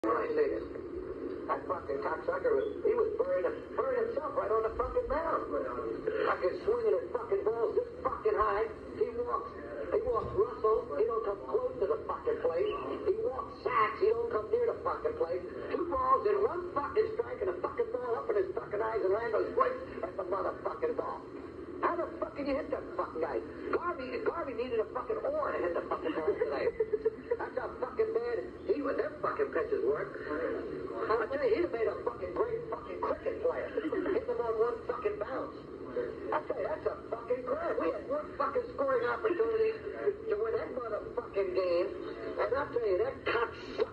That fucking cocksucker, he was burning himself right on the fucking mound. Fucking swinging his fucking balls this fucking high. He walks Russell, he don't come close to the fucking plate. He walks Sachs, he don't come near the fucking plate. 2 balls in 1 fucking strike and a fucking ball up in his fucking eyes and Randall's right at the motherfucking ball. How the fuck can you hit that fucking guy? Garvey needed a fucking oar to hit the fucking ball today. That's how fucking bad them fucking pitches work. I tell you, he'd have made a fucking great fucking cricket player. Hit them on 1 fucking bounce. I tell you, that's a fucking crap. We had 1 fucking scoring opportunity to win that motherfucking game. And I tell you, that cocksucker